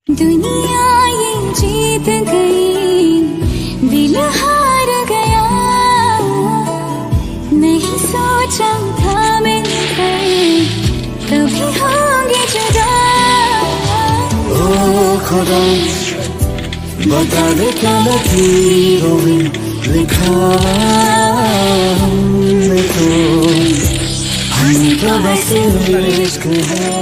दुनिया ये जीत गई, दिल हार गया, नहीं सोचा था मिलकर कभी होंगे जुदा। ओ खुदा बता दे क्या लकीरों में लिखा हमने तो वैसे इश्क है।